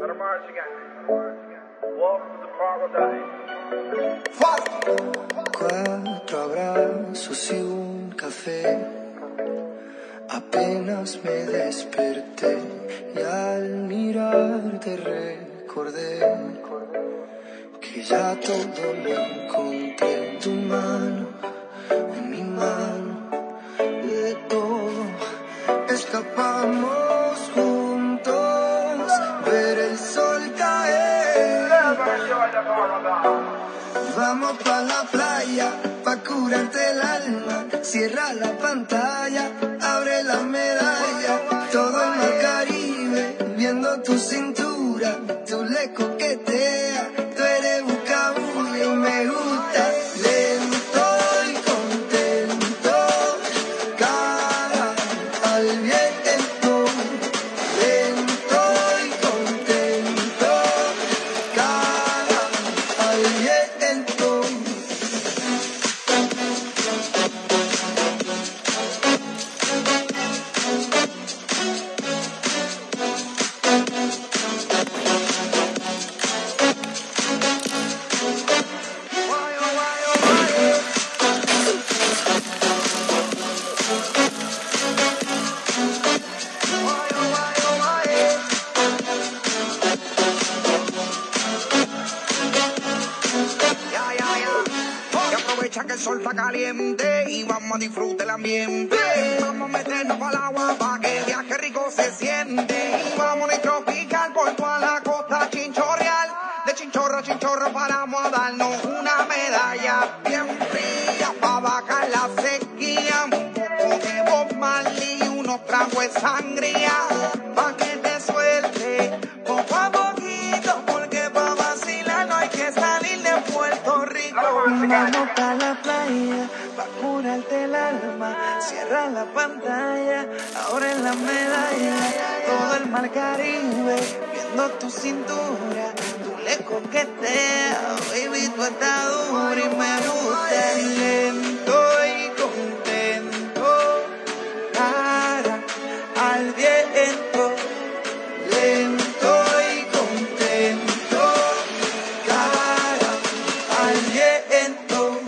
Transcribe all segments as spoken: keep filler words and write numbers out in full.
Let her march again. Welcome to Paradise. Cuatro abrazos y un café. Apenas me desperté y al mirarte recordé que ya todo lo encontré en tu mano, en mi mano, de todo escapamos juntos, ver el sol caer. Vamos pa' la playa, pa' curarte el alma, cierra la pantalla, abre la medalla, todo el mar Caribe, viendo tu cintura, tú le coqueteas, tú eres buscabulla y me gusta, lento y contento, cara al viento, lento y contento, cara al viento. Que el sol está caliente y vamos a disfrutar el ambiente. Vamos a meternos para el agua para que el viaje rico se siente. Vamos a tropical por toda la costa chinchorreal. De chinchorro a chinchorro paramos a darnos una medalla bien fría para bajar la sequía. Un poco de Bob Marley y unos tragos de sangría para que te suelte poco a poquito, porque para vacilar no hay que salir de Puerto Rico. Vamos pa' la playa, pa' curarte el alma, cierra la pantalla, abre la medalla, todo el mar Caribe, viendo tu cintura, tú le coqueteas, baby, tú estás dura y me gusta, lento y contento, cara al viento, lento y contento, cara al viento.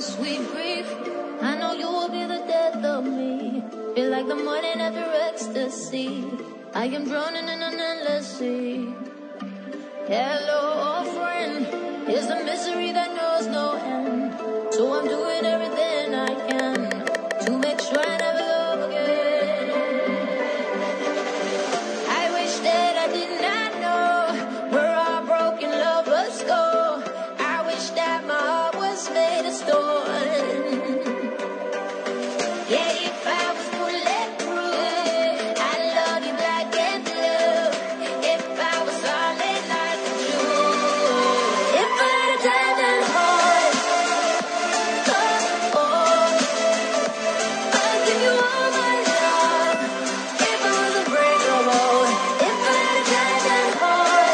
sweet grief. I know you will be the death of me. Feel like the morning after ecstasy. I am drowning in an endless sea. Hello, old friend. Here's a misery that knows no end. So I'm doing everything I can to make sure I never love again. I wish that I did not know where our broken lovers go. I wish that my heart was made of stone. Yeah, if I was bulletproof, I'd love you black and blue. If I was solid like a Jew, if I had a diamond heart, oh, oh, I'd give you all my love. If I was unbreakable, if I had a diamond heart,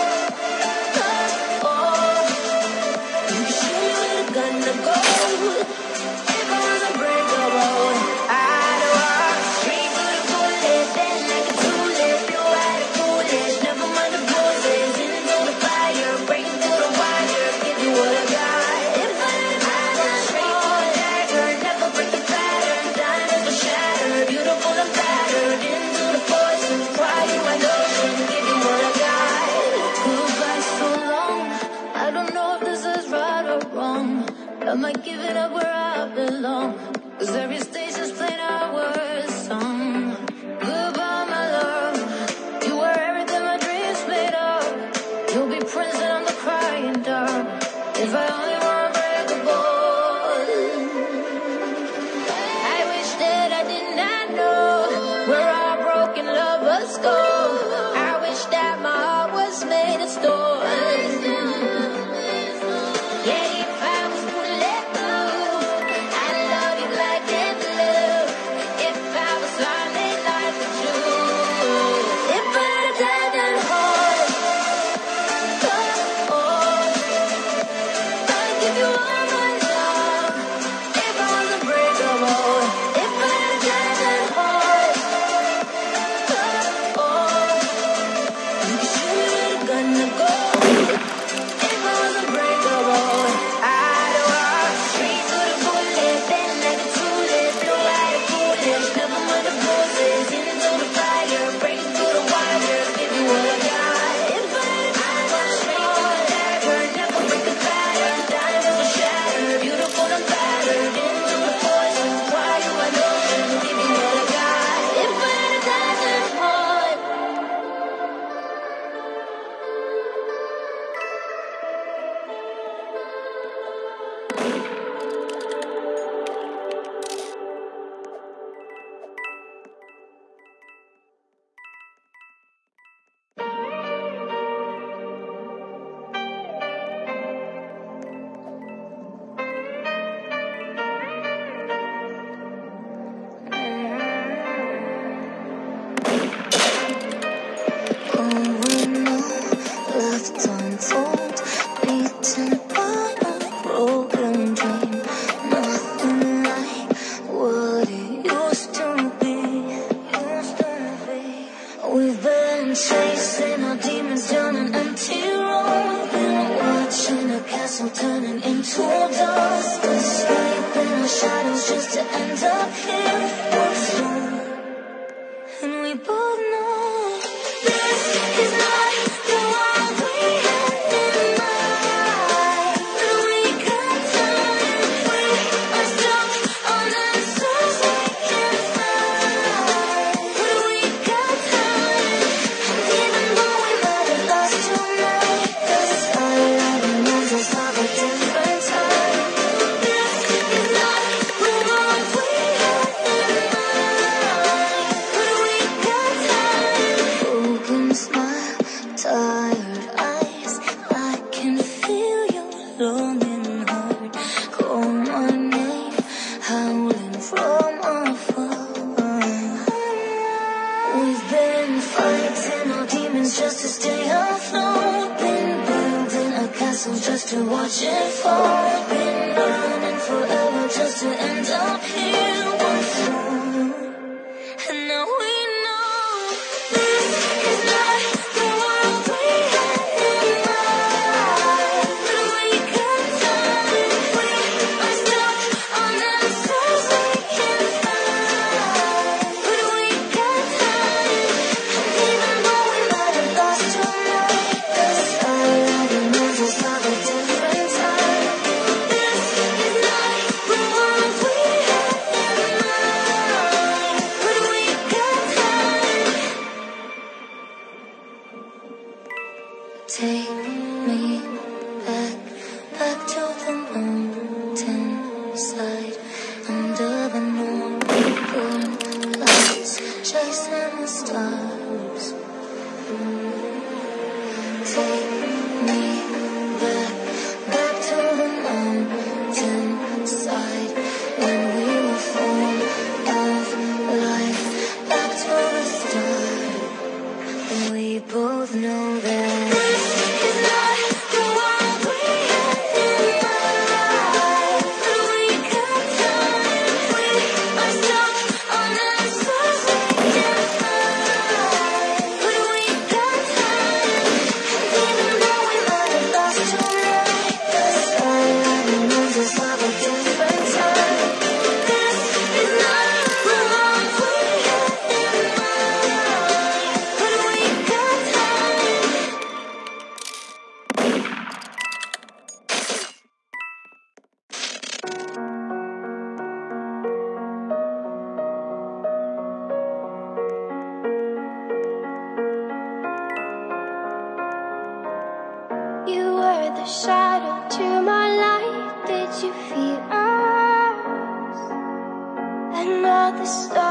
oh, oh, you could shoot me with a gun of gold. If I was unbreakable, I'd walk straight to the bullet, then like a bullet, blow out a foolish, never mind the bruises, into the fire, break through the wire, give you what I got. If I had a straight to the dagger, never break the pattern, diamonds will shatter, beautiful and battered, into the poison, cry you an ocean, give you what I got. Goodbye so long, I don't know if this is right or wrong. Am I giving up where I belong? Cause every station's playing our song. Goodbye, my love. You were everything my dreams made of. You'll be Prince and I'm the crying dove. If I only were unbreakable. I wish that I did not know where our broken lovers go. I wish that my heart was made of stone. Yeah, if I was bulletproof, I'd love you black and blue. If I was solid like a Jew, if I had a diamond heart, oh, oh, I'd give you all my love. If I was unbreakable, if I had a diamond heart, oh, oh, you could shoot me with a gun of gold. If I was unbreakable, I'd walk straight to the bullet, then like a bullet, blow out a foolish, never mind the bruises, into the fire, break through the wire, give you what I got. If I had a straight to the dagger, never break the pattern, diamonds will shatter, beautiful and battered, into the poison, cry you an ocean, give you what I got. If I had a diamond heart. Going on, left untold, beaten by a broken dream. Nothing like what it used to be. Used to be. We've been chasing our demons down an empty road. Been watching a castle turning into dust. Escaping our shadows just to end up here once more. And we both know this is not the world we had in mind. But we got time, we are stuck on answers we can't find. But we got time, and even though we might have lost tonight, this fire reminds us of a different time. This is not the world we had in mind. But we got time. Broken smile, tired eyes. I can feel your longing heart. Call my name, howling from afar. We've been fighting our demons just to stay afloat. Been building a castle just to watch it fall. Been running forever just to end up here once more. And now we know this is not the world we had in mind. But we got time, we are stuck You were the shadow to my light. Did you feel us? Another star.